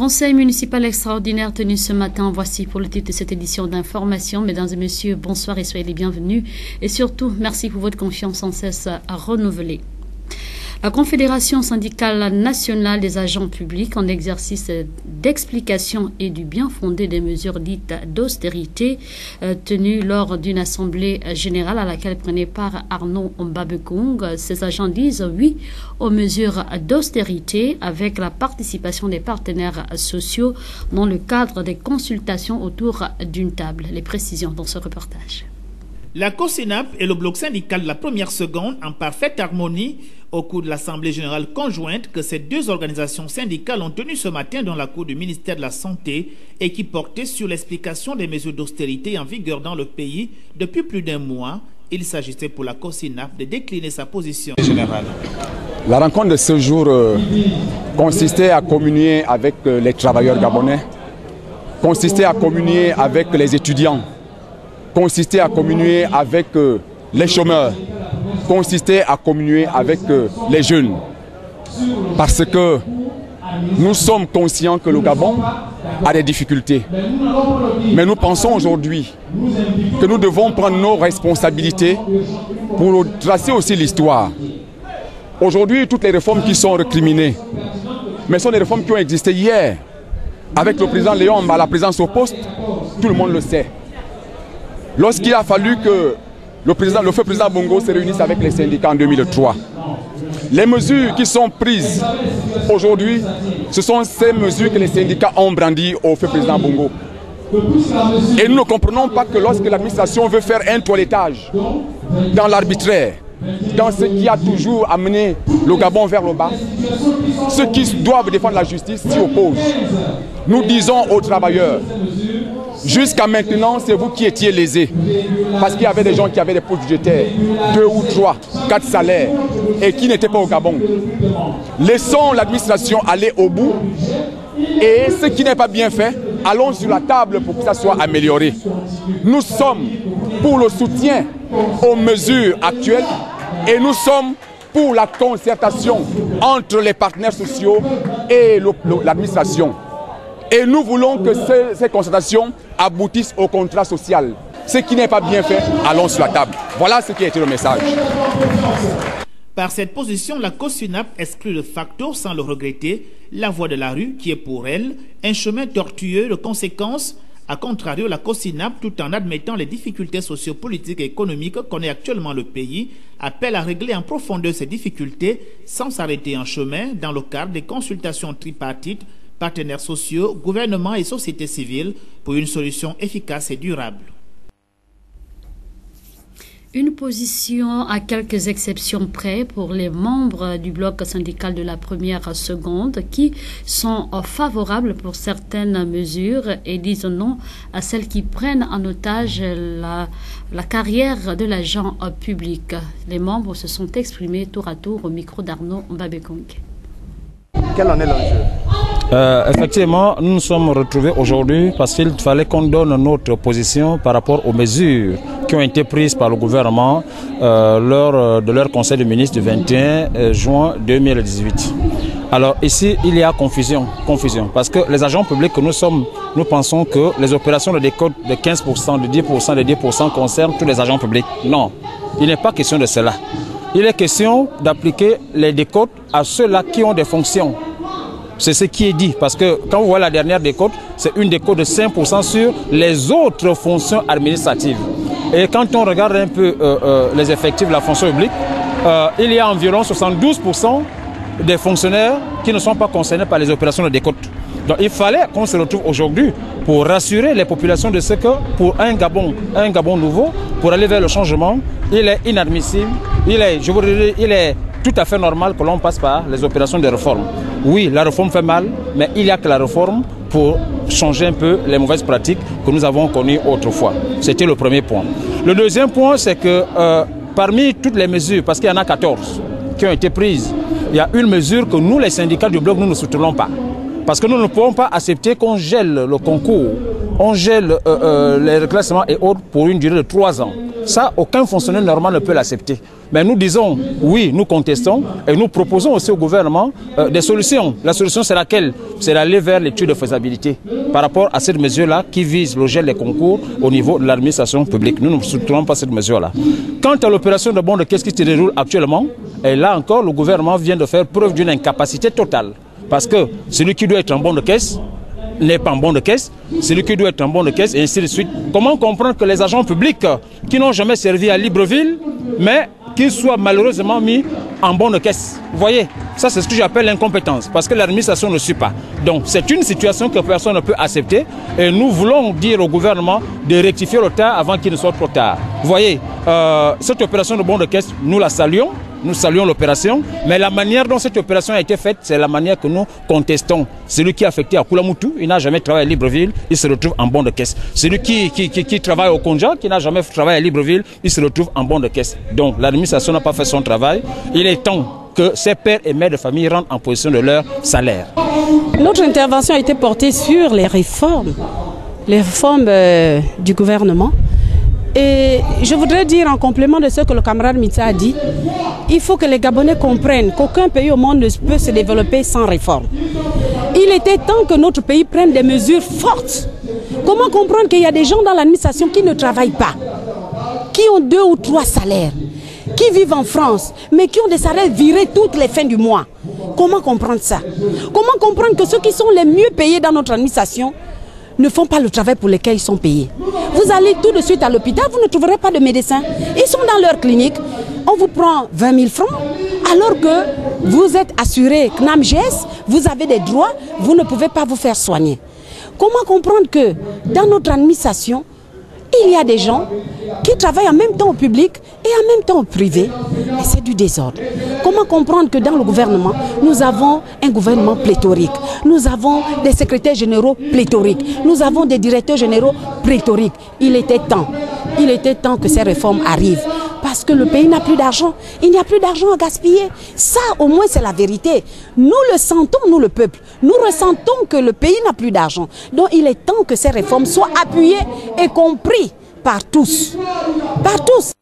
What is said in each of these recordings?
Conseil municipal extraordinaire tenu ce matin. Voici pour le titre de cette édition d'information. Mesdames et messieurs, bonsoir et soyez les bienvenus. Et surtout, merci pour votre confiance sans cesse renouvelée. La Confédération syndicale nationale des agents publics, en exercice d'explication et du bien fondé des mesures dites d'austérité, tenues lors d'une assemblée générale à laquelle prenait part Arnaud Mbabekong. Ces agents disent oui aux mesures d'austérité avec la participation des partenaires sociaux dans le cadre des consultations autour d'une table. Les précisions dans ce reportage. La COSINAP et le bloc syndical de la première seconde en parfaite harmonie au cours de l'Assemblée générale conjointe que ces deux organisations syndicales ont tenue ce matin dans la cour du ministère de la Santé et qui portait sur l'explication des mesures d'austérité en vigueur dans le pays depuis plus d'un mois. Il s'agissait pour la COSINAP de décliner sa position générale. La rencontre de ce jour consistait à communier avec les travailleurs gabonais, consistait à communier avec les étudiants, consistait à communier avec les chômeurs, consistait à communier avec les jeunes. Parce que nous sommes conscients que le Gabon a des difficultés. Mais nous pensons aujourd'hui que nous devons prendre nos responsabilités pour tracer aussi l'histoire. Aujourd'hui, toutes les réformes qui sont récriminées, mais sont des réformes qui ont existé hier. Avec le président Léon à la présence au poste, tout le monde le sait. Lorsqu'il a fallu que le feu président Bongo se réunisse avec les syndicats en 2003, les mesures qui sont prises aujourd'hui, ce sont ces mesures que les syndicats ont brandies au feu président Bongo. Et nous ne comprenons pas que lorsque l'administration veut faire un toilettage dans l'arbitraire, dans ce qui a toujours amené le Gabon vers le bas, ceux qui doivent défendre la justice s'y opposent. Nous disons aux travailleurs, jusqu'à maintenant, c'est vous qui étiez lésés. Parce qu'il y avait des gens qui avaient des postes budgétaires, 2 ou 3, 4 salaires, et qui n'étaient pas au Gabon. Laissons l'administration aller au bout. Et ce qui n'est pas bien fait, allons sur la table pour que ça soit amélioré. Nous sommes pour le soutien aux mesures actuelles et nous sommes pour la concertation entre les partenaires sociaux et l'administration. Et nous voulons que ces concertations aboutissent au contrat social. Ce qui n'est pas bien fait, allons sur la table. Voilà ce qui a été le message. Par cette position, la COSINAP exclut de facto, sans le regretter, la voie de la rue qui est pour elle un chemin tortueux de conséquences. A contrario, la COSINAP, tout en admettant les difficultés sociopolitiques et économiques que connaît actuellement le pays, appelle à régler en profondeur ces difficultés sans s'arrêter en chemin dans le cadre des consultations tripartites, partenaires sociaux, gouvernement et société civile pour une solution efficace et durable. Une position à quelques exceptions près pour les membres du bloc syndical de la première seconde qui sont favorables pour certaines mesures et disent non à celles qui prennent en otage la carrière de l'agent public. Les membres se sont exprimés tour à tour au micro d'Arnaud Mbabekong. Quel en est l'enjeu? Effectivement, nous nous sommes retrouvés aujourd'hui parce qu'il fallait qu'on donne notre position par rapport aux mesures qui ont été prises par le gouvernement lors de leur conseil de ministres du 21 juin 2018. Alors ici, il y a confusion parce que les agents publics que nous sommes, nous pensons que les opérations de décote de 15%, de 10%, de 10% concernent tous les agents publics. Non, il n'est pas question de cela. Il est question d'appliquer les décotes à ceux-là qui ont des fonctions. C'est ce qui est dit, parce que quand vous voyez la dernière décote, c'est une décote de 5% sur les autres fonctions administratives. Et quand on regarde un peu les effectifs de la fonction publique, il y a environ 72% des fonctionnaires qui ne sont pas concernés par les opérations de décote. Donc il fallait qu'on se retrouve aujourd'hui pour rassurer les populations de ce que pour un Gabon nouveau, pour aller vers le changement, il est inadmissible, il est tout à fait normal que l'on passe par les opérations de réforme. Oui, la réforme fait mal, mais il n'y a que la réforme pour changer un peu les mauvaises pratiques que nous avons connues autrefois. C'était le premier point. Le deuxième point, c'est que parmi toutes les mesures, parce qu'il y en a 14 qui ont été prises, il y a une mesure que nous, les syndicats du bloc, nous ne soutenons pas. Parce que nous ne pouvons pas accepter qu'on gèle le concours, on gèle les reclassements et autres pour une durée de 3 ans. Ça, aucun fonctionnaire normal ne peut l'accepter. Mais nous disons, oui, nous contestons et nous proposons aussi au gouvernement des solutions. La solution, c'est laquelle? C'est d'aller vers l'étude de faisabilité par rapport à cette mesure-là qui vise le gel des concours au niveau de l'administration publique. Nous ne soutenons pas cette mesure-là. Quant à l'opération de bons de caisse qui se déroule actuellement, et là encore, le gouvernement vient de faire preuve d'une incapacité totale. Parce que celui qui doit être en bon de caisse n'est pas en bon de caisse, celui qui doit être en bon de caisse, et ainsi de suite. Comment comprendre que les agents publics qui n'ont jamais servi à Libreville, mais qu'ils soient malheureusement mis en bon de caisse? Vous voyez, ça c'est ce que j'appelle l'incompétence, parce que l'administration ne suit pas. Donc c'est une situation que personne ne peut accepter, et nous voulons dire au gouvernement de rectifier le tir avant qu'il ne soit trop tard. Vous voyez, cette opération de bon de caisse, nous la saluons. Nous saluons l'opération, mais la manière dont cette opération a été faite, c'est la manière que nous contestons. Celui qui est affecté à Koulamoutou, il n'a jamais travaillé à Libreville, il se retrouve en bon de caisse. Celui qui travaille au Konja, qui n'a jamais travaillé à Libreville, il se retrouve en bon de caisse. Donc l'administration n'a pas fait son travail. Il est temps que ces pères et mères de famille rentrent en position de leur salaire. Notre intervention a été portée sur les réformes du gouvernement. Et je voudrais dire en complément de ce que le camarade Mitsa a dit, il faut que les Gabonais comprennent qu'aucun pays au monde ne peut se développer sans réforme. Il était temps que notre pays prenne des mesures fortes. Comment comprendre qu'il y a des gens dans l'administration qui ne travaillent pas, qui ont 2 ou 3 salaires, qui vivent en France, mais qui ont des salaires virés toutes les fins du mois? Comment comprendre ça? Comment comprendre que ceux qui sont les mieux payés dans notre administration ne font pas le travail pour lequel ils sont payés? Vous allez tout de suite à l'hôpital, vous ne trouverez pas de médecins. Ils sont dans leur clinique, on vous prend 20 000 francs, alors que vous êtes assuré CNAMGS, vous avez des droits, vous ne pouvez pas vous faire soigner. Comment comprendre que dans notre administration, il y a des gens qui travaillent en même temps au public et en même temps au privé, et c'est du désordre. Comment comprendre que dans le gouvernement, nous avons un gouvernement pléthorique, nous avons des secrétaires généraux pléthoriques, nous avons des directeurs généraux pléthoriques. Il était temps que ces réformes arrivent, parce que le pays n'a plus d'argent, il n'y a plus d'argent à gaspiller. Ça, au moins, c'est la vérité. Nous le sentons, nous le peuple, nous ressentons que le pays n'a plus d'argent. Donc il est temps que ces réformes soient appuyées et comprises par tous. Par tous.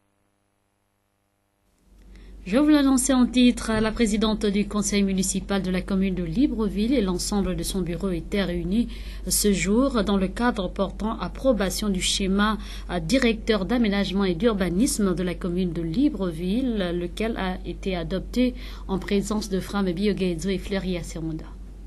Je vous l'annonçais en titre, la présidente du conseil municipal de la commune de Libreville et l'ensemble de son bureau étaient réunis ce jour dans le cadre portant approbation du schéma directeur d'aménagement et d'urbanisme de la commune de Libreville, lequel a été adopté en présence de Frame Bioguedzo et Fleuria Sermonda.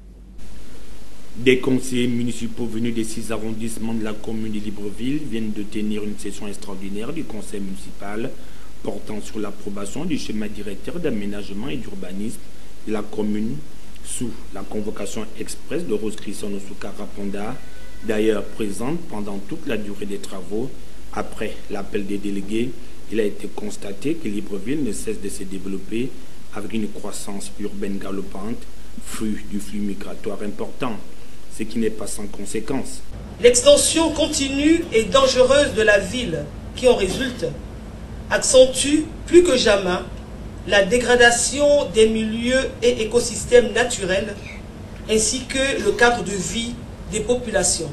Des conseillers municipaux venus des 6 arrondissements de la commune de Libreville viennent de tenir une session extraordinaire du conseil municipal portant sur l'approbation du schéma directeur d'aménagement et d'urbanisme de la commune sous la convocation express de Rose Christian Osuka Raponda, d'ailleurs présente pendant toute la durée des travaux. Après l'appel des délégués, il a été constaté que Libreville ne cesse de se développer avec une croissance urbaine galopante, fruit du flux migratoire important, ce qui n'est pas sans conséquence. L'extension continue et dangereuse de la ville qui en résulte accentue plus que jamais la dégradation des milieux et écosystèmes naturels ainsi que le cadre de vie des populations.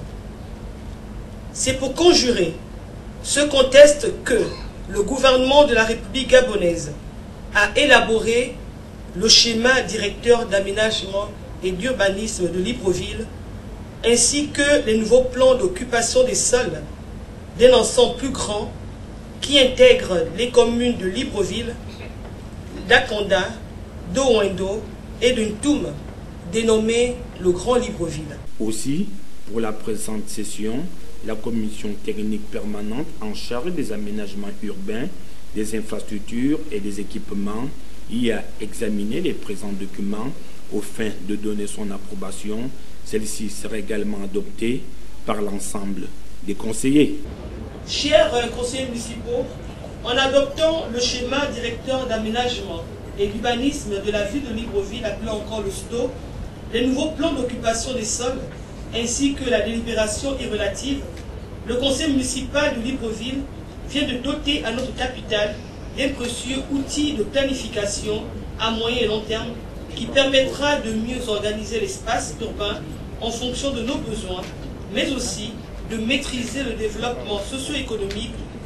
C'est pour conjurer ce contexte que le gouvernement de la République gabonaise a élaboré le schéma directeur d'aménagement et d'urbanisme de Libreville ainsi que les nouveaux plans d'occupation des sols d'un ensemble plus grand qui intègre les communes de Libreville, d'Akonda, d'Owendo et de Ntoum, dénommé le Grand Libreville. Aussi, pour la présente session, la commission technique permanente en charge des aménagements urbains, des infrastructures et des équipements y a examiné les présents documents au fin de donner son approbation. Celle-ci sera également adoptée par l'ensemble des conseillers. Chers conseillers municipaux, en adoptant le schéma directeur d'aménagement et d'urbanisme de la ville de Libreville, appelé encore le STO, les nouveaux plans d'occupation des sols, ainsi que la délibération y relative, le conseil municipal de Libreville vient de doter à notre capitale d'un précieux outil de planification à moyen et long terme qui permettra de mieux organiser l'espace urbain en fonction de nos besoins, mais aussi de maîtriser le développement socio-économique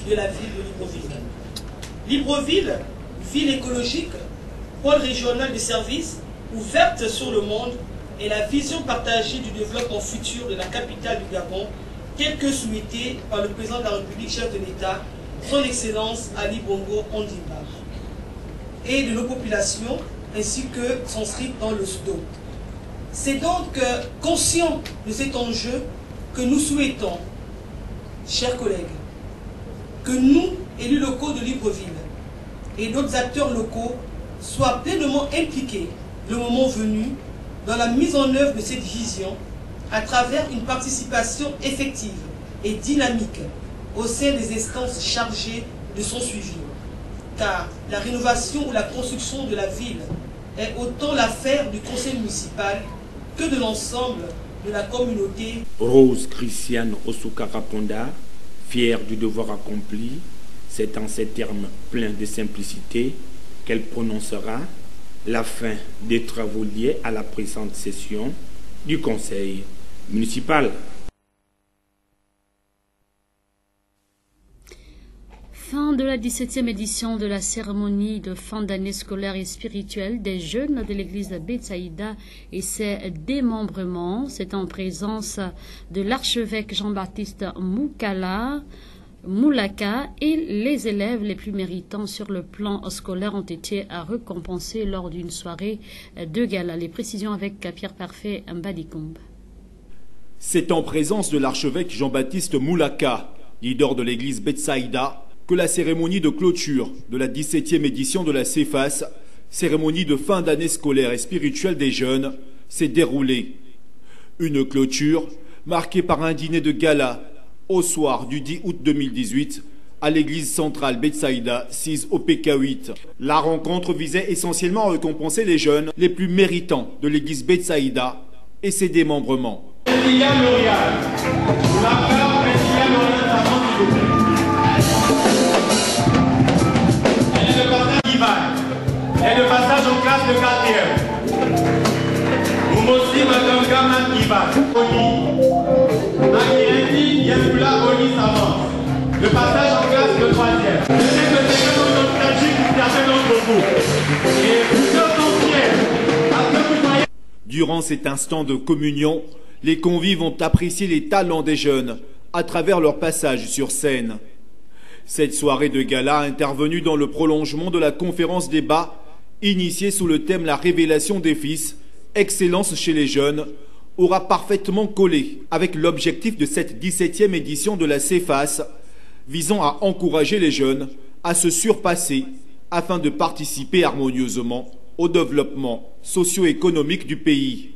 de la ville de Libreville. Libreville, ville écologique, pôle régional de services, ouverte sur le monde, est la vision partagée du développement futur de la capitale du Gabon, tel que souhaité par le président de la République, chef de l'État, son Excellence Ali Bongo Ondimba, et de nos populations, ainsi que son script dans le SDO. C'est donc conscient de cet enjeu que nous souhaitons, chers collègues, que nous, élus locaux de Libreville, et d'autres acteurs locaux, soient pleinement impliqués, le moment venu, dans la mise en œuvre de cette vision, à travers une participation effective et dynamique au sein des instances chargées de son suivi. Car la rénovation ou la construction de la ville est autant l'affaire du conseil municipal que de l'ensemble de la communauté. Rose Christiane Osukaraponda, fière du devoir accompli, c'est en ces termes pleins de simplicité qu'elle prononcera la fin des travaux liés à la présente session du conseil municipal. Fin de la 17e édition de la cérémonie de fin d'année scolaire et spirituelle des jeunes de l'église de Betsaïda et ses démembrements. C'est en présence de l'archevêque Jean-Baptiste Moulaka et les élèves les plus méritants sur le plan scolaire ont été récompensés lors d'une soirée de gala. Les précisions avec Pierre Parfait Mbadikombe. C'est en présence de l'archevêque Jean-Baptiste Moulaka, leader de l'église Betsaïda, que la cérémonie de clôture de la 17e édition de la CEFAS, cérémonie de fin d'année scolaire et spirituelle des jeunes, s'est déroulée. Une clôture marquée par un dîner de gala au soir du 10 août 2018 à l'église centrale Betsaïda, 6 au PK8. La rencontre visait essentiellement à récompenser les jeunes les plus méritants de l'église Betsaïda et ses démembrements. Et le passage en classe de 4e. Nous aussi, madame Gaman Ivan. Le passage en classe de 3e. Je sais que c'est que notre tragique qui a fait notre groupe. Et nous sommes fiers. Parce que vous voyez. Durant cet instant de communion, les convives ont apprécié les talents des jeunes à travers leur passage sur scène. Cette soirée de gala intervenue dans le prolongement de la conférence débat initiée sous le thème La révélation des fils, excellence chez les jeunes, aura parfaitement collé avec l'objectif de cette 17e édition de la CEFAS, visant à encourager les jeunes à se surpasser afin de participer harmonieusement au développement socio-économique du pays.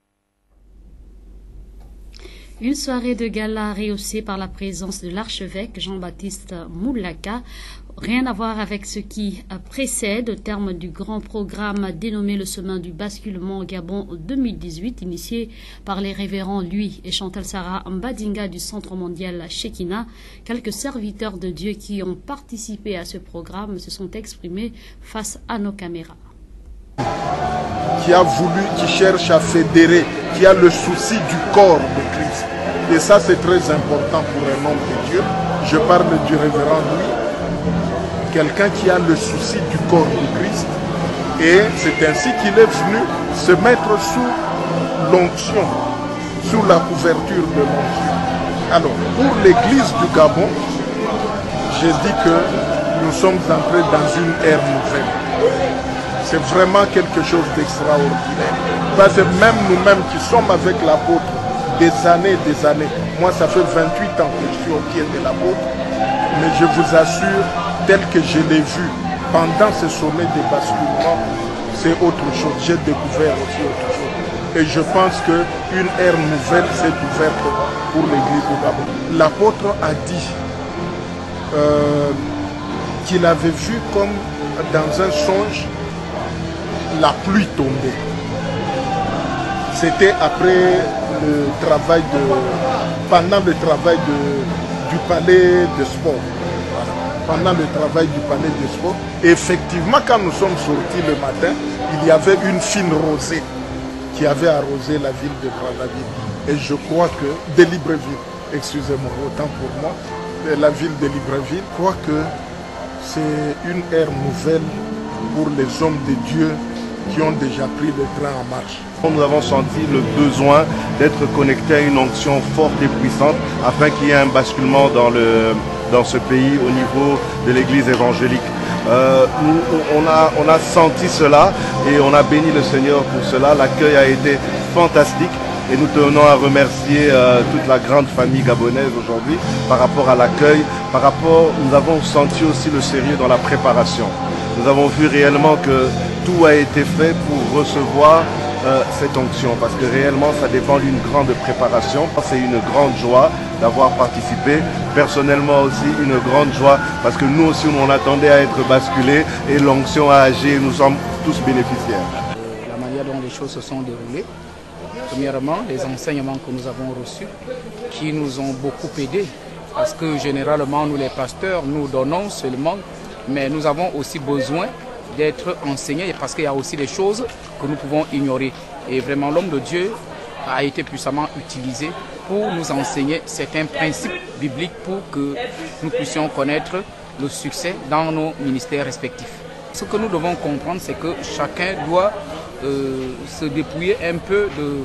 Une soirée de gala rehaussée par la présence de l'archevêque Jean-Baptiste Moulaka. Rien à voir avec ce qui précède au terme du grand programme dénommé le chemin du basculement au Gabon 2018, initié par les révérends Louis et Chantal Sarah Mbadinga du Centre mondial Shekina. Quelques serviteurs de Dieu qui ont participé à ce programme se sont exprimés face à nos caméras. Qui a voulu, qui cherche à fédérer, qui a le souci du corps de Christ. Et ça, c'est très important pour un homme de Dieu. Je parle du révérend Louis, quelqu'un qui a le souci du corps de Christ. Et c'est ainsi qu'il est venu se mettre sous l'onction, sous la couverture de l'onction. Alors, pour l'église du Gabon, j'ai dit que nous sommes entrés dans une ère nouvelle. C'est vraiment quelque chose d'extraordinaire. Parce que même nous-mêmes qui sommes avec l'apôtre des années, moi ça fait 28 ans que je suis au pied de l'apôtre, mais je vous assure, tel que je l'ai vu pendant ce sommet de basculement, c'est autre chose. J'ai découvert aussi autre chose. Et je pense qu'une ère nouvelle s'est ouverte pour l'église du Gabon. L'apôtre a dit qu'il avait vu comme dans un songe la pluie tombée. C'était après le travail pendant le travail du palais de sport. Pendant le travail du palais de sport. Et effectivement, quand nous sommes sortis le matin, il y avait une fine rosée qui avait arrosé la ville de Brazzaville. Et je crois que, de Libreville, excusez-moi, autant pour moi, la ville de Libreville. Je crois que c'est une ère nouvelle pour les hommes de Dieu qui ont déjà pris le train en marche. Nous avons senti le besoin d'être connectés à une onction forte et puissante afin qu'il y ait un basculement dans ce pays au niveau de l'église évangélique. On a senti cela et on a béni le Seigneur pour cela. L'accueil a été fantastique et nous tenons à remercier toute la grande famille gabonaise aujourd'hui par rapport à l'accueil. Nous avons senti aussi le sérieux dans la préparation. Nous avons vu réellement que tout a été fait pour recevoir cette onction, parce que réellement ça dépend d'une grande préparation. C'est une grande joie d'avoir participé. Personnellement aussi une grande joie, parce que nous aussi on attendait à être basculés et l'onction a agi et nous sommes tous bénéficiaires. La manière dont les choses se sont déroulées, premièrement les enseignements que nous avons reçus qui nous ont beaucoup aidés, parce que généralement nous les pasteurs nous donnons seulement, mais nous avons aussi besoin d'être enseignés parce qu'il y a aussi des choses que nous pouvons ignorer. Et vraiment l'homme de Dieu a été puissamment utilisé pour nous enseigner certains principes bibliques pour que nous puissions connaître le succès dans nos ministères respectifs. Ce que nous devons comprendre, c'est que chacun doit se dépouiller un peu de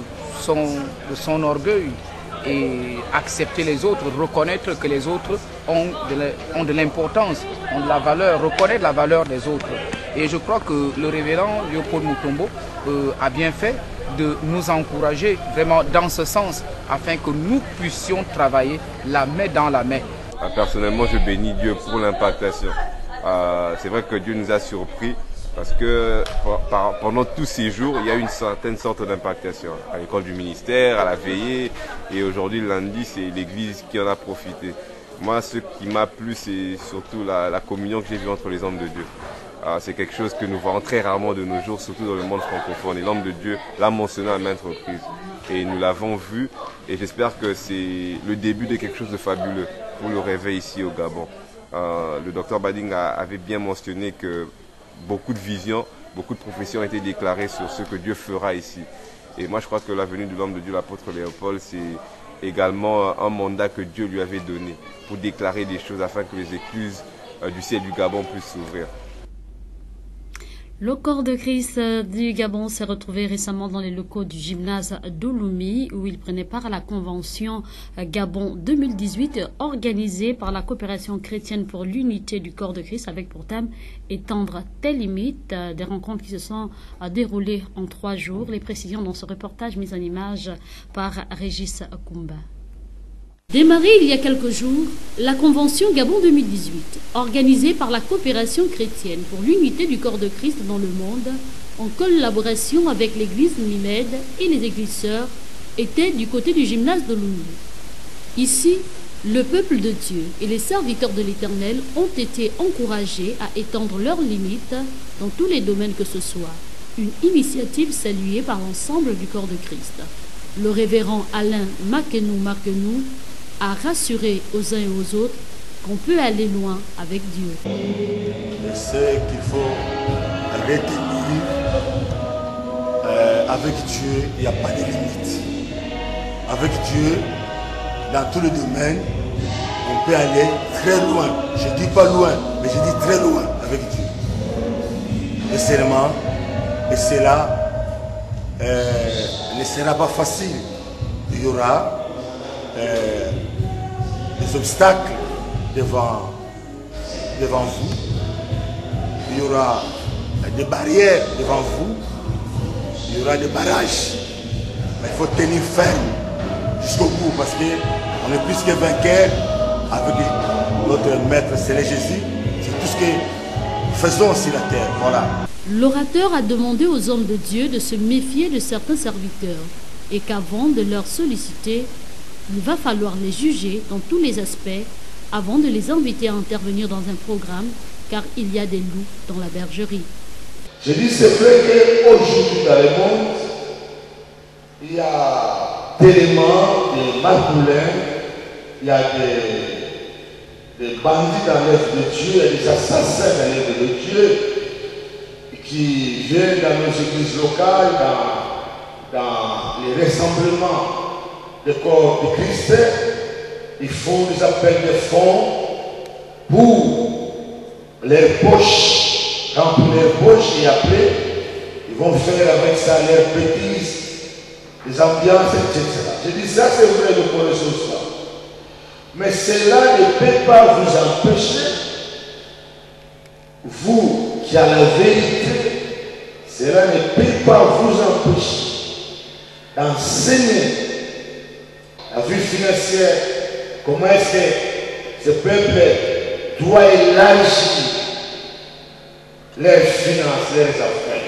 son orgueil et accepter les autres, reconnaître que les autres ont de l'importance, ont de la valeur, reconnaître la valeur des autres. Et je crois que le révérend Léopold Mutombo a bien fait de nous encourager vraiment dans ce sens, afin que nous puissions travailler la main dans la main. Personnellement, je bénis Dieu pour l'impactation. C'est vrai que Dieu nous a surpris, parce que pendant tous ces jours, il y a une certaine sorte d'impactation. À l'école du ministère, à la veillée, et aujourd'hui, lundi, c'est l'église qui en a profité. Moi, ce qui m'a plu, c'est surtout la communion que j'ai vue entre les hommes de Dieu. C'est quelque chose que nous voyons très rarement de nos jours, surtout dans le monde francophone. Et l'homme de Dieu l'a mentionné à maintes reprises. Et nous l'avons vu, et j'espère que c'est le début de quelque chose de fabuleux pour le réveil ici au Gabon. Le docteur Bading avait bien mentionné que beaucoup de visions, beaucoup de prophéties ont été déclarées sur ce que Dieu fera ici. Et moi, je crois que la venue de l'homme de Dieu, l'apôtre Léopold, c'est également un mandat que Dieu lui avait donné pour déclarer des choses afin que les écluses du ciel du Gabon puissent s'ouvrir. Le corps de Christ du Gabon s'est retrouvé récemment dans les locaux du gymnase d'Ouloumi, où il prenait part à la convention Gabon 2018 organisée par la coopération chrétienne pour l'unité du corps de Christ, avec pour thème étendre tes limites. Des rencontres qui se sont déroulées en 3 jours. Les précisions dans ce reportage mis en image par Régis Kumba. Démarrée il y a quelques jours, la Convention Gabon 2018, organisée par la coopération chrétienne pour l'unité du corps de Christ dans le monde, en collaboration avec l'église Mimed et les églises sœurs, était du côté du gymnase de l'Oumi. Ici, le peuple de Dieu et les serviteurs de l'Éternel ont été encouragés à étendre leurs limites dans tous les domaines que ce soit. Une initiative saluée par l'ensemble du corps de Christ. Le révérend Alain Marquenou a rassuré aux uns et aux autres qu'on peut aller loin avec Dieu. Je sais qu'il faut retenir, avec Dieu, il n'y a pas de limite. Avec Dieu, dans tous les domaines, on peut aller très loin. Je ne dis pas loin, mais je dis très loin avec Dieu. Et seulement, et cela ne sera pas facile. Il y aura des obstacles devant vous. Il y aura des barrières devant vous. Il y aura des barrages. Mais il faut tenir ferme jusqu'au bout, parce qu'on est plus que vainqueurs avec notre Maître Céleste Jésus. C'est tout ce que nous faisons sur la terre. Voilà. L'orateur a demandé aux hommes de Dieu de se méfier de certains serviteurs et qu'avant de leur solliciter, il va falloir les juger dans tous les aspects avant de les inviter à intervenir dans un programme, car il y a des loups dans la bergerie. Je dis, c'est vrai qu'aujourd'hui dans le monde, il y a tellement de margoulins, il y a des bandits dans l'œuvre de Dieu, il y a des assassins dans l'œuvre de Dieu, qui viennent dans nos églises locales, dans les rassemblements de corps de Christ, il faut nous appeler des fonds pour leurs poches, remplir leurs poches et après, ils vont faire avec ça leurs bêtises, les ambiances, etc. Je dis ça, c'est vrai, le connaissons ça. Mais cela ne peut pas vous empêcher, vous qui avez la vérité, cela ne peut pas vous empêcher d'enseigner la vie financière, comment est-ce que ce peuple doit élargir leurs finances, leurs affaires.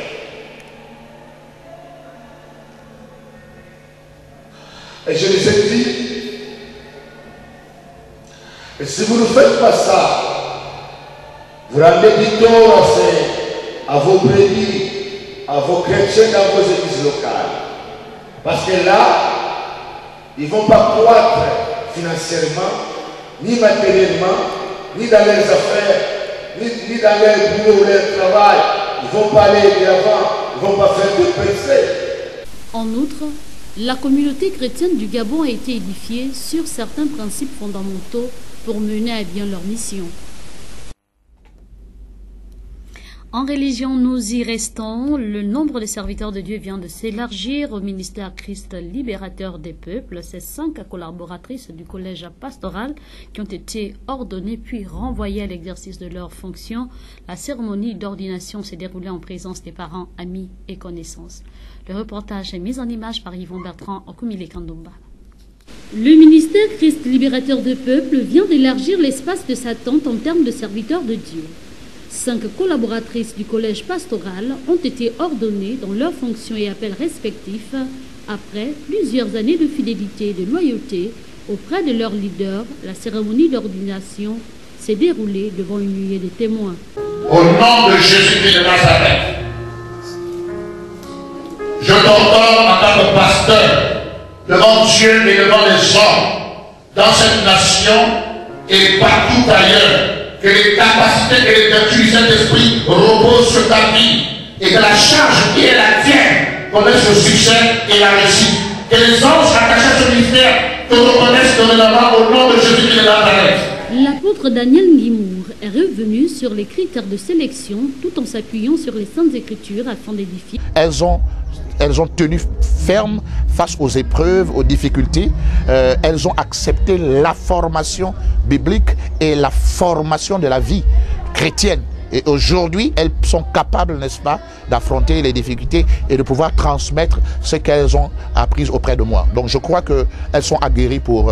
Et je les ai dit, et si vous ne faites pas ça, vous rendez du tort à vos brebis, à vos chrétiens dans vos églises locales. Parce que là, ils ne vont pas croître financièrement, ni matériellement, ni dans leurs affaires, ni dans leur boulot ou leur travail. Ils ne vont pas aller de l'avant, ils ne vont pas faire de péché. En outre, la communauté chrétienne du Gabon a été édifiée sur certains principes fondamentaux pour mener à bien leur mission. En religion, nous y restons. Le nombre de serviteurs de Dieu vient de s'élargir au ministère Christ libérateur des peuples. Ces 5 collaboratrices du collège pastoral qui ont été ordonnées puis renvoyées à l'exercice de leurs fonctions. La cérémonie d'ordination s'est déroulée en présence des parents, amis et connaissances. Le reportage est mis en image par Yvon Bertrand Okumile Kandomba. Le ministère Christ libérateur des peuples vient d'élargir l'espace de sa tente en termes de serviteurs de Dieu. 5 collaboratrices du collège pastoral ont été ordonnées dans leurs fonctions et appels respectifs après plusieurs années de fidélité et de loyauté auprès de leurs leaders. La cérémonie d'ordination s'est déroulée devant une nuée de témoins. Au nom de Jésus-Christ de Nazareth, je t'ordonne en tant que pasteur devant Dieu et devant les hommes dans cette nation et partout ailleurs, que les capacités et les vertus du Saint-Esprit reposent sur ta vie et que la charge qui est la tienne connaisse le succès et la réussite. Que les anges attachés à ce ministère te reconnaissent dorénavant au nom de Jésus-Christ de Nazareth. L'apôtre Daniel Nguimour est revenu sur les critères de sélection tout en s'appuyant sur les Saintes Écritures afin d'édifier. Elles ont tenu ferme face aux épreuves, aux difficultés. Elles ont accepté la formation biblique et la formation de la vie chrétienne. Et aujourd'hui, elles sont capables, n'est-ce pas, d'affronter les difficultés et de pouvoir transmettre ce qu'elles ont appris auprès de moi. Donc je crois qu'elles sont aguerries pour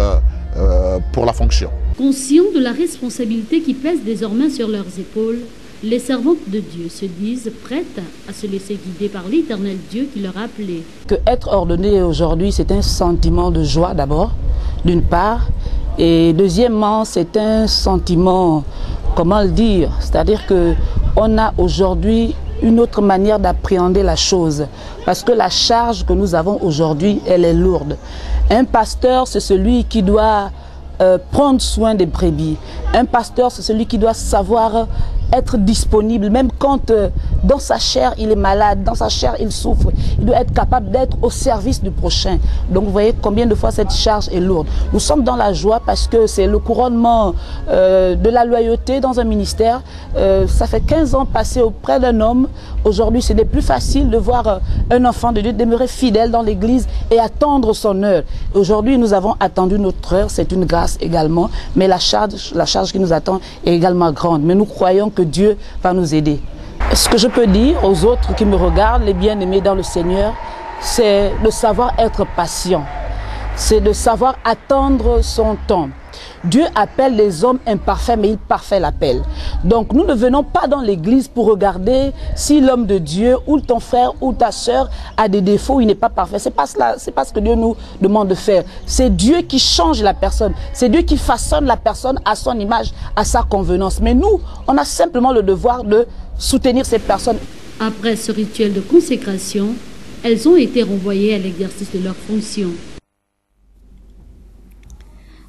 la fonction. Conscients de la responsabilité qui pèse désormais sur leurs épaules, les servantes de Dieu se disent prêtes à se laisser guider par l'Éternel Dieu qui leur a appelé. Que être ordonné aujourd'hui, c'est un sentiment de joie d'abord, d'une part, et deuxièmement, c'est un sentiment, comment le dire, c'est-à-dire qu'on a aujourd'hui une autre manière d'appréhender la chose, parce que la charge que nous avons aujourd'hui, elle est lourde. Un pasteur, c'est celui qui doit prendre soin des brebis. Un pasteur, c'est celui qui doit savoir être disponible, même quand dans sa chair il est malade, dans sa chair il souffre. Il doit être capable d'être au service du prochain. Donc vous voyez combien de fois cette charge est lourde. Nous sommes dans la joie parce que c'est le couronnement de la loyauté dans un ministère. Ça fait 15 ans passés auprès d'un homme. Aujourd'hui, c'est plus facile de voir un enfant de Dieu demeurer fidèle dans l'église et attendre son heure. Aujourd'hui, nous avons attendu notre heure, c'est une grâce également, mais la charge qui nous attend est également grande. Mais nous croyons que Dieu va nous aider. Ce que je peux dire aux autres qui me regardent, les bien-aimés dans le Seigneur, c'est de savoir être patient. C'est de savoir attendre son temps. Dieu appelle les hommes imparfaits, mais il parfait l'appel. Donc nous ne venons pas dans l'église pour regarder si l'homme de Dieu ou ton frère ou ta sœur a des défauts ou il n'est pas parfait. C'est pas ce que Dieu nous demande de faire. C'est Dieu qui change la personne. C'est Dieu qui façonne la personne à son image, à sa convenance. Mais nous, on a simplement le devoir de soutenir ces personnes. Après ce rituel de consécration, elles ont été renvoyées à l'exercice de leurs fonctions.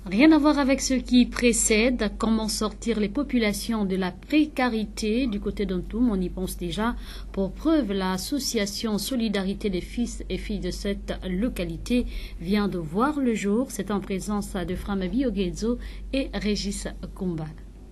Rien à voir avec ce qui précède. Comment sortir les populations de la précarité du côté d'Ontoum? On y pense déjà. Pour preuve, l'association Solidarité des fils et filles de cette localité vient de voir le jour. C'est en présence de Framabi Ogedzo et Régis Kumba.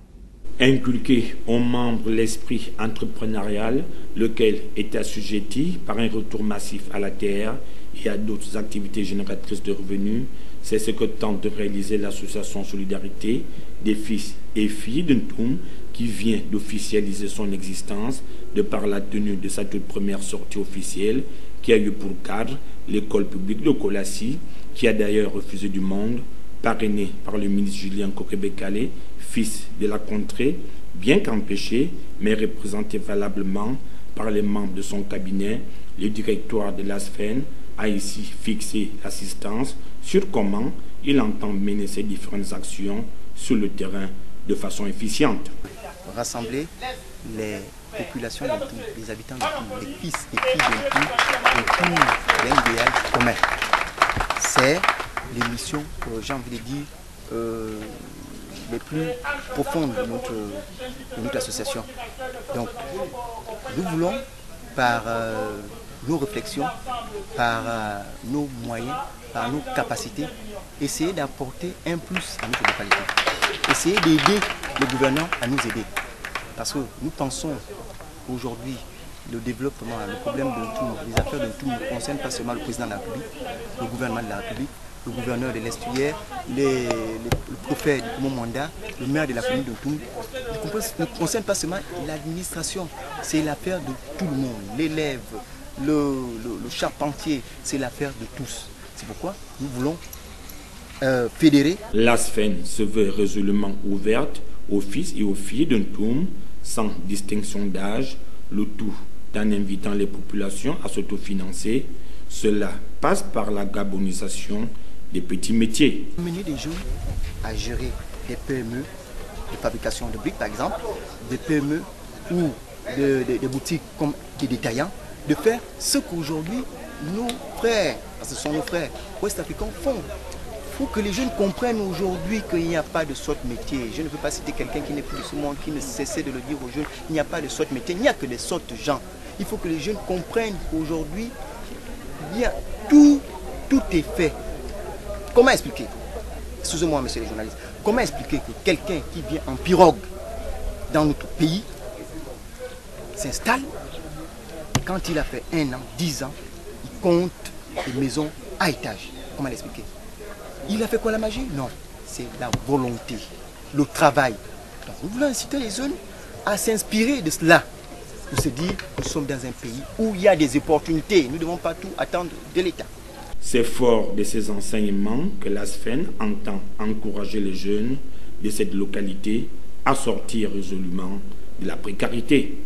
Inculquer aux membres l'esprit entrepreneurial, lequel est assujetti par un retour massif à la terre et à d'autres activités génératrices de revenus, c'est ce que tente de réaliser l'association Solidarité des fils et filles d'Ontoum, qui vient d'officialiser son existence de par la tenue de sa toute première sortie officielle, qui a eu pour cadre l'école publique de Kolassi, qui a d'ailleurs refusé du monde, parrainé par le ministre Julien Kokebe-Kalé, fils de la contrée, bien qu'empêché, mais représenté valablement par les membres de son cabinet. Le directoire de l'ASFEN a ici fixé l'assistance sur comment il entend mener ses différentes actions sur le terrain de façon efficiente. Rassembler les populations de tout, les habitants de tout, les fils et filles de tout, d'un idéal commun. C'est l'émission, j'ai envie de dire, les plus profondes de notre association. Donc, nous voulons, par nos réflexions, par nos moyens, par nos capacités, essayer d'apporter un plus à notre localité. Essayer d'aider le gouvernement à nous aider. Parce que nous pensons qu'aujourd'hui, le développement, le problème de tout, les affaires de tout ne concernent pas seulement le président de la République, le gouvernement de la République, le gouverneur de l'Estuaire, le préfet du Koumou Manda, le maire de la commune de Toum. Ne concerne pas seulement l'administration, c'est l'affaire de tout le monde. L'élève, le charpentier, c'est l'affaire de tous. C'est pourquoi nous voulons fédérer. L'ASFEN se veut résolument ouverte aux fils et aux filles d'Ontoum, sans distinction d'âge, le tout en invitant les populations à s'autofinancer. Cela passe par la gabonisation des petits métiers. Mener des jeunes à gérer des PME de fabrication de briques par exemple, des PME ou des boutiques comme des détaillants, de faire ce qu'aujourd'hui nos frères, parce que ce sont nos frères ouest-africains font. Il faut que les jeunes comprennent aujourd'hui qu'il n'y a pas de sorte métier. Je ne veux pas citer quelqu'un qui n'est plus de ce monde, qui ne cessait de le dire aux jeunes, il n'y a pas de sorte métier, il n'y a que des sortes gens. Il faut que les jeunes comprennent qu'aujourd'hui, tout est fait. Comment expliquer? Excusez-moi, monsieur les journalistes. Comment expliquer que quelqu'un qui vient en pirogue dans notre pays s'installe et quand il a fait 1 an, 10 ans, il compte des maisons à étage? Comment l'expliquer? Il a fait quoi la magie? Non, c'est la volonté, le travail. Donc nous voulons inciter les jeunes à s'inspirer de cela. Pour se dire que nous sommes dans un pays où il y a des opportunités. Nous ne devons pas tout attendre de l'État. C'est fort de ces enseignements que l'ASFEN entend encourager les jeunes de cette localité à sortir résolument de la précarité.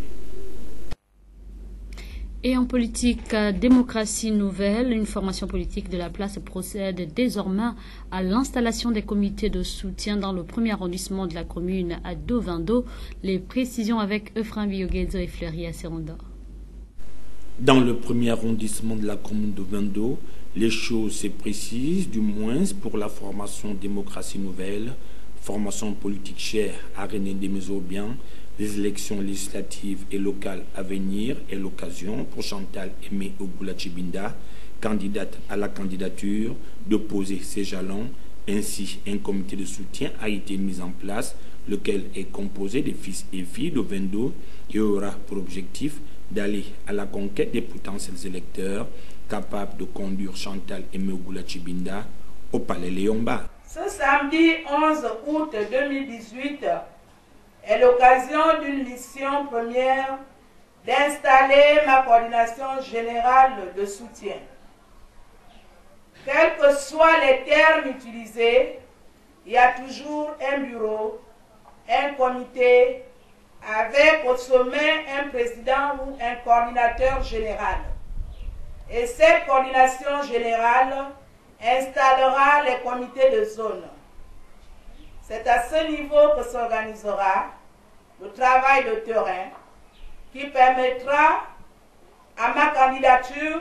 Et en politique, démocratie nouvelle, une formation politique de la place procède désormais à l'installation des comités de soutien dans le premier arrondissement de la commune à Dovendo. Les précisions avec Framabi Ogedzo et Fleury Asseronda. Dans le premier arrondissement de la commune de Dovendo, les choses se précisent, du moins pour la formation démocratie nouvelle, formation politique chère à René Desmaisons-Obiang. Les élections législatives et locales à venir est l'occasion pour Chantal Aimé Ogula Chibinda, candidate à la candidature, de poser ses jalons. Ainsi, un comité de soutien a été mis en place, lequel est composé de fils et filles de Dovendo et aura pour objectif d'aller à la conquête des potentiels électeurs capables de conduire Chantal Aimé Ogula Chibinda au Palais Léomba. Ce samedi 11 août 2018, est l'occasion d'une mission première d'installer ma coordination générale de soutien. Quels que soient les termes utilisés, il y a toujours un bureau, un comité, avec au sommet un président ou un coordinateur général. Et cette coordination générale installera les comités de zone. C'est à ce niveau que s'organisera le travail de terrain qui permettra à ma candidature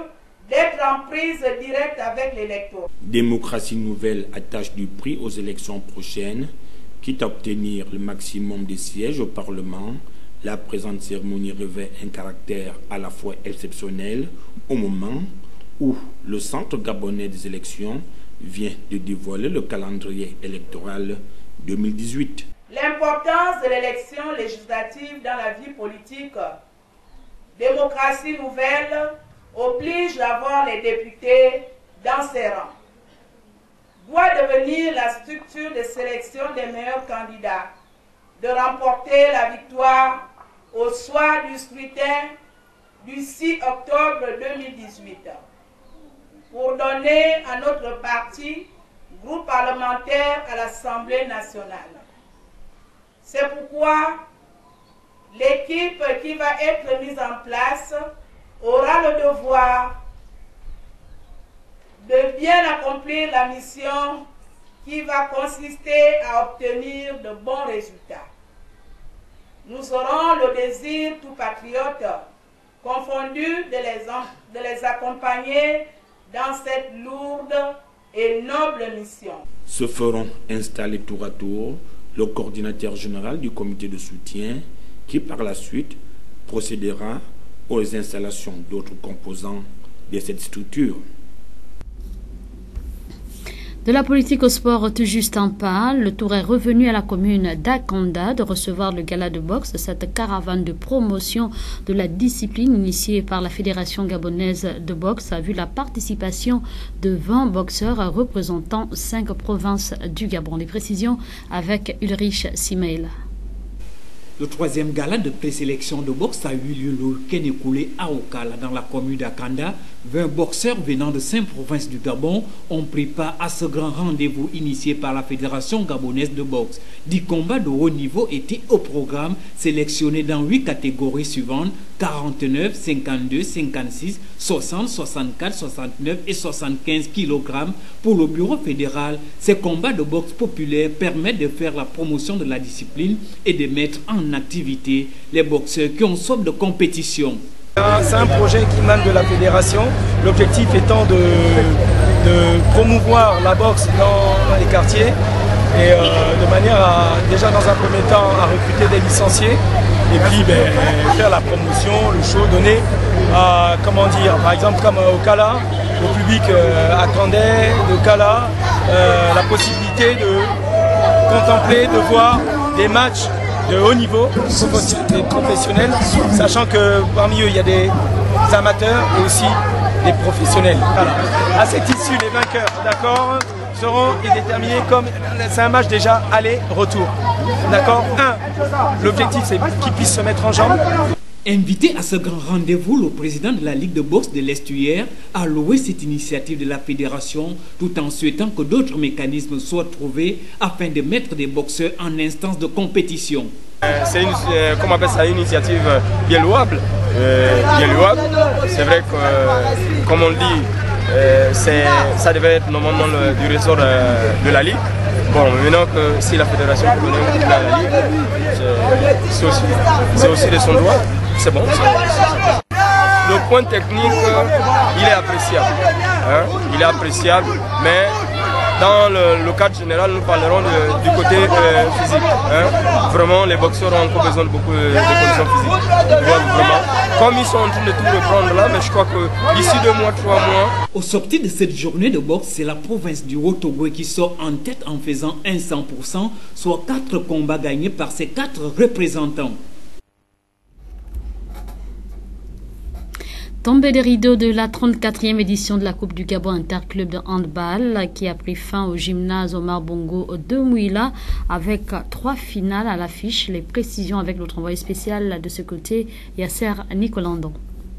d'être en prise directe avec l'électorat. Démocratie nouvelle attache du prix aux élections prochaines, quitte à obtenir le maximum de sièges au Parlement. La présente cérémonie revêt un caractère à la fois exceptionnel au moment où le Centre gabonais des élections vient de dévoiler le calendrier électoral 2018. L'importance de l'élection législative dans la vie politique, démocratie nouvelle, oblige d'avoir les députés dans ses rangs. Doit devenir la structure de sélection des meilleurs candidats, de remporter la victoire au soir du scrutin du 6 octobre 2018, pour donner à notre parti, groupe parlementaire à l'Assemblée nationale. C'est pourquoi l'équipe qui va être mise en place aura le devoir de bien accomplir la mission qui va consister à obtenir de bons résultats. Nous aurons le désir tout patriote confondu de les accompagner dans cette lourde et noble mission. Se feront installer tour à tour le coordinateur général du comité de soutien qui par la suite procédera aux installations d'autres composants de cette structure. De la politique au sport, tout juste en pas, le tour est revenu à la commune d'Akanda de recevoir le gala de boxe, cette caravane de promotion de la discipline initiée par la Fédération gabonaise de boxe a vu la participation de 20 boxeurs représentant 5 provinces du Gabon. Les précisions avec Ulrich Simail. Le troisième gala de présélection de boxe a eu lieu le week-end écoulé à Okala, dans la commune d'Akanda. 20 boxeurs venant de 5 provinces du Gabon ont pris part à ce grand rendez-vous initié par la Fédération gabonaise de boxe. 10 combats de haut niveau étaient au programme, sélectionnés dans 8 catégories suivantes: 49, 52, 56, 60, 64, 69 et 75 kg. Pour le bureau fédéral, ces combats de boxe populaire permettent de faire la promotion de la discipline et de mettre en activité les boxeurs qui ont soif de compétition. C'est un projet qui émane de la fédération, l'objectif étant de promouvoir la boxe dans les quartiers et de manière à, déjà dans un premier temps, à recruter des licenciés et puis faire la promotion, le show, donner, par exemple comme au Kala, au public akandais de Kala, la possibilité de contempler, de voir des matchs de haut niveau, des professionnels, sachant que parmi eux il y a des amateurs et aussi des professionnels. Voilà. À cette issue, les vainqueurs, d'accord, seront déterminés comme c'est un match déjà aller-retour. D'accord. L'objectif c'est qu'ils puissent se mettre en jambes. Invité à ce grand rendez-vous, le président de la Ligue de boxe de l'Estuaire a loué cette initiative de la fédération tout en souhaitant que d'autres mécanismes soient trouvés afin de mettre des boxeurs en instance de compétition. C'est une initiative bien louable. C'est vrai que, comme on le dit, ça devait être normalement du ressort de la Ligue. Bon, maintenant que si la fédération peut donner un coup de main à la Ligue, c'est aussi de son droit. C'est bon. Le point technique, il est appréciable. Hein? Il est appréciable, mais dans le cadre général, nous parlerons du côté physique. Hein? Vraiment, les boxeurs ont encore besoin de beaucoup de conditions physiques. Vraiment. Comme ils sont en train de tout reprendre là, mais je crois que d'ici 2 mois, 3 mois... Au sorti de cette journée de boxe, c'est la province du Haut-Togo qui sort en tête en faisant un 100%, soit 4 combats gagnés par ses 4 représentants. Tombée des rideaux de la 34e édition de la Coupe du Gabon Interclub de handball qui a pris fin au gymnase Omar Bongo de Mouila avec 3 finales à l'affiche. Les précisions avec notre envoyé spécial de ce côté, Yasser Nicolandon.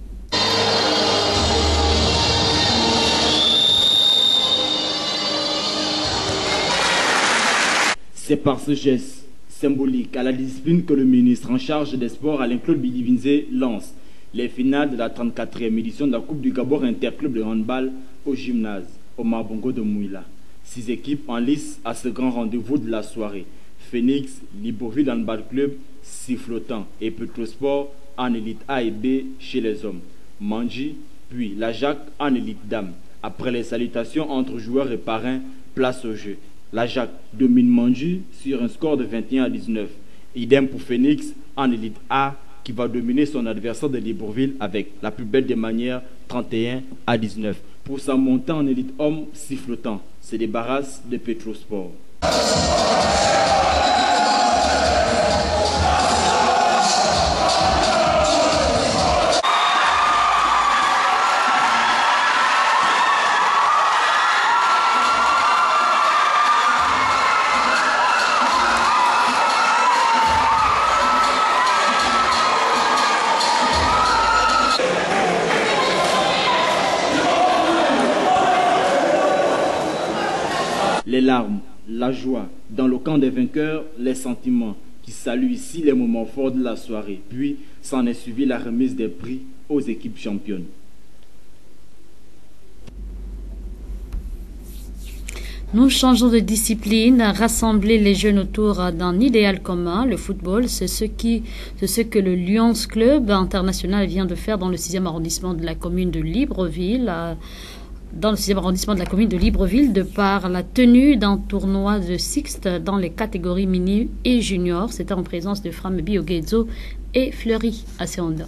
C'est par ce geste symbolique à la discipline que le ministre en charge des sports, Alain-Claude Bidivinze, lance les finales de la 34e édition de la Coupe du Gabon Interclub de handball au gymnase Omar Bongo de Mouila. 6 équipes en lice à ce grand rendez-vous de la soirée. Phoenix, Libreville Handball Club, Sifflotant et Petrosport en élite A et B chez les hommes. Manji, puis la Jacques en élite dame. Après les salutations entre joueurs et parrains, place au jeu. La Jacques domine Manji sur un score de 21-19. Idem pour Phoenix en élite A, qui va dominer son adversaire de Libreville avec la plus belle des manières, 31-19. Pour sa montée en élite homme sifflotant, se débarrasse de Petrosport. Les larmes, la joie, dans le camp des vainqueurs, les sentiments qui saluent ici les moments forts de la soirée. Puis, s'en est suivi la remise des prix aux équipes championnes. Nous changeons de discipline. Rassembler les jeunes autour d'un idéal commun, le football, c'est ce que le Lions Club international vient de faire dans le 6e arrondissement de la commune de Libreville. De par la tenue d'un tournoi de Sixte dans les catégories mini et junior. C'était en présence de Fram Biogezo et Fleury Asseonda.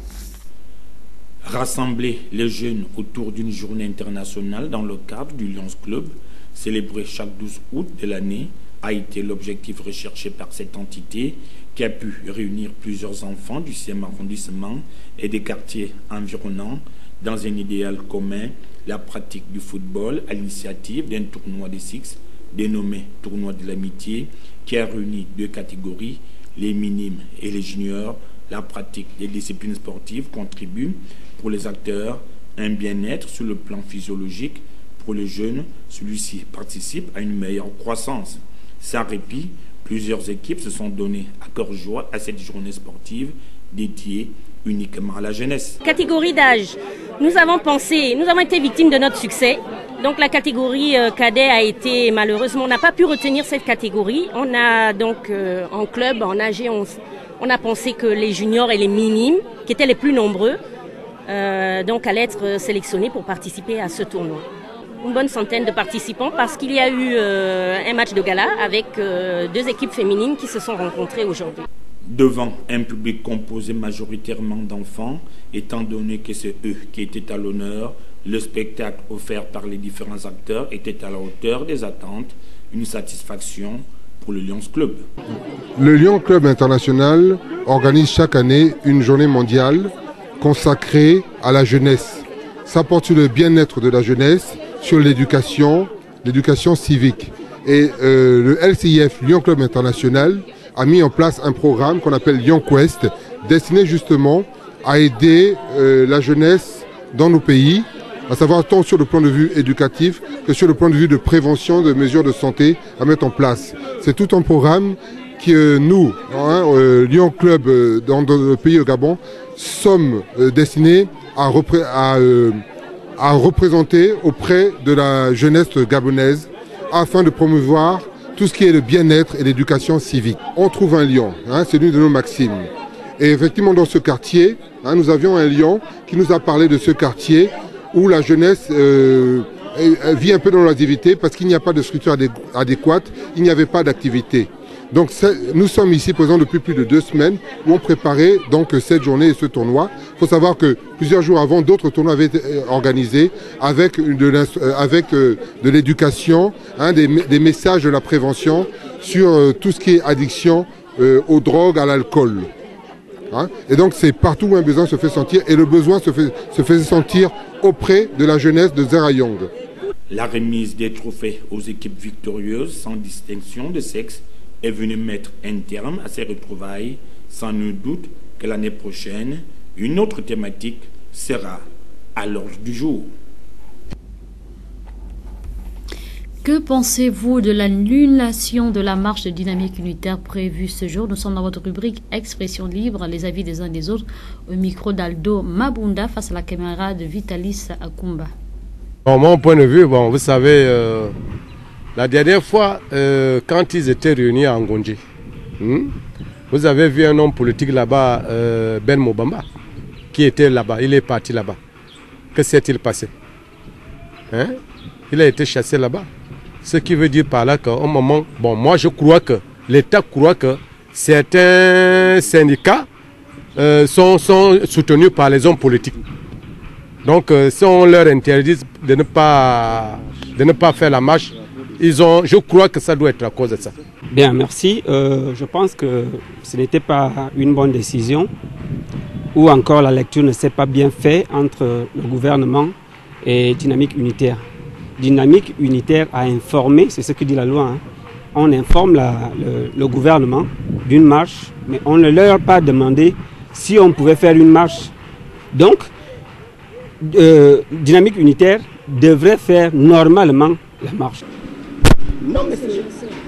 Rassembler les jeunes autour d'une journée internationale dans le cadre du Lions Club, célébré chaque 12 août de l'année, a été l'objectif recherché par cette entité qui a pu réunir plusieurs enfants du 6e arrondissement et des quartiers environnants dans un idéal commun, la pratique du football à l'initiative d'un tournoi de Six dénommé Tournoi de l'Amitié qui a réuni deux catégories, les minimes et les juniors. La pratique des disciplines sportives contribue pour les acteurs à un bien-être sur le plan physiologique. Pour les jeunes, celui-ci participe à une meilleure croissance. Sans répit, plusieurs équipes se sont données à cœur joie à cette journée sportive dédiée uniquement à la jeunesse. Catégorie d'âge, nous avons été victimes de notre succès. Donc la catégorie cadet a été, malheureusement, on n'a pas pu retenir cette catégorie. On a donc en club, en AG, on a pensé que les juniors et les minimes, qui étaient les plus nombreux, donc allaient être sélectionnés pour participer à ce tournoi. Une bonne centaine de participants parce qu'il y a eu un match de gala avec deux équipes féminines qui se sont rencontrées aujourd'hui. Devant un public composé majoritairement d'enfants, étant donné que c'est eux qui étaient à l'honneur, le spectacle offert par les différents acteurs était à la hauteur des attentes, une satisfaction pour le Lions Club. Le Lions Club international organise chaque année une journée mondiale consacrée à la jeunesse. Ça porte sur le bien-être de la jeunesse, sur l'éducation civique. Et le LCIF, Lions Club international, a mis en place un programme qu'on appelle Lyon Quest, destiné justement à aider la jeunesse dans nos pays, à savoir tant sur le plan de vue éducatif que sur le plan de vue de prévention, de mesures de santé à mettre en place. C'est tout un programme que nous, Lyon Club dans le pays au Gabon, sommes destinés à représenter auprès de la jeunesse gabonaise afin de promouvoir tout ce qui est le bien-être et l'éducation civique. On trouve un lion, c'est l'une de nos maximes. Et effectivement, dans ce quartier, nous avions un lion qui nous a parlé de ce quartier où la jeunesse vit un peu dans l'activité parce qu'il n'y a pas de structure adéquate, il n'y avait pas d'activité. Donc nous sommes ici présents depuis plus de 2 semaines où on préparait donc cette journée et ce tournoi. Il faut savoir que plusieurs jours avant, d'autres tournois avaient été organisés avec de l'éducation, des messages de la prévention sur tout ce qui est addiction aux drogues, à l'alcool. Et donc c'est partout où un besoin se fait sentir et le besoin se fait sentir auprès de la jeunesse de Zerayong. La remise des trophées aux équipes victorieuses sans distinction de sexe est venue mettre un terme à ces retrouvailles, sans nul doute que l'année prochaine, une autre thématique sera à l'ordre du jour. Que pensez-vous de l'annulation de la marche de dynamique unitaire prévue ce jour? Nous sommes dans votre rubrique Expression libre, les avis des uns des autres, au micro d'Aldo Mabunda face à la caméra de Vitalis Akumba. Bon, mon point de vue, vous savez, la dernière fois, quand ils étaient réunis à Ngonji, vous avez vu un homme politique là-bas, Ben Mobamba, qui était là-bas, il est parti là-bas. Que s'est-il passé? Hein? Il a été chassé là-bas. Ce qui veut dire par là qu'au moment... Bon, moi je crois que l'État croit que certains syndicats sont soutenus par les hommes politiques. Donc si on leur interdit de ne pas faire la marche, je crois que ça doit être à cause de ça. Bien, merci. Je pense que ce n'était pas une bonne décision, ou encore la lecture ne s'est pas bien faite entre le gouvernement et Dynamique Unitaire. Dynamique Unitaire a informé, c'est ce que dit la loi, hein. On informe le gouvernement d'une marche, mais on ne leur a pas demandé si on pouvait faire une marche. Donc, Dynamique Unitaire devrait faire normalement la marche. Non, mais c'est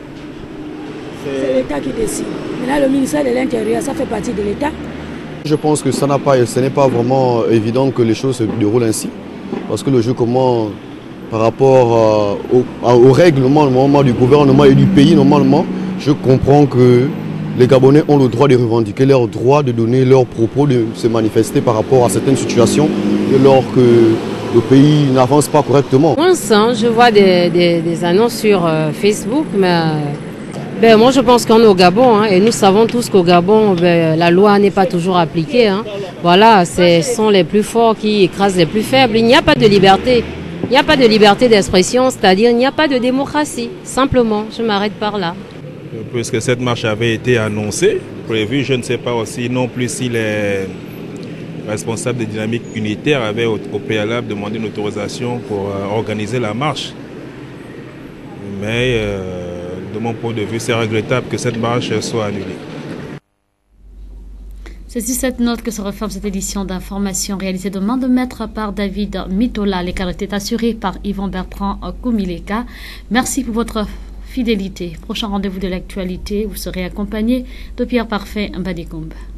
l'État qui décide. Mais là, le ministère de l'Intérieur, ça fait partie de l'État. Je pense que ce n'est pas vraiment évident que les choses se déroulent ainsi. Parce que le jeu commence par rapport au règlement normalement du gouvernement et du pays. Normalement, je comprends que les Gabonais ont le droit de revendiquer leur droit de donner leurs propos, de se manifester par rapport à certaines situations, alors que le pays n'avance pas correctement. Je vois des annonces sur Facebook, mais moi je pense qu'on est au Gabon, hein, et nous savons tous qu'au Gabon, la loi n'est pas toujours appliquée. Hein. Voilà, ce sont les plus forts qui écrasent les plus faibles. Il n'y a pas de liberté. Il n'y a pas de liberté d'expression, c'est-à-dire il n'y a pas de démocratie. Simplement, je m'arrête par là. Puisque cette marche avait été annoncée, prévue, je ne sais pas aussi non plus si les responsables de Dynamique Unitaire avaient au préalable demandé une autorisation pour organiser la marche. Mais de mon point de vue, c'est regrettable que cette marche soit annulée. C'est sur cette note que se referme cette édition d'information réalisée de main de maître par David Mitola. Les cartes étaient assurées par Yvan Bertrand Koumileka. Merci pour votre fidélité. Prochain rendez-vous de l'actualité, vous serez accompagné de Pierre Parfait Mbadikombe.